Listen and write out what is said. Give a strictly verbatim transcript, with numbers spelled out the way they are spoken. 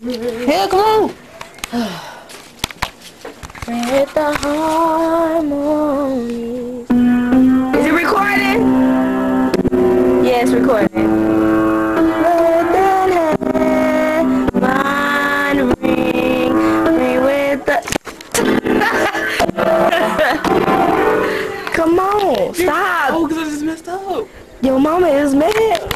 Hell, come on. With the harmonies. Is it recording? Yeah, it's recording. Let that hand ring, ring with the. Come on, stop. Oh, because I just messed up. Your mama is mad.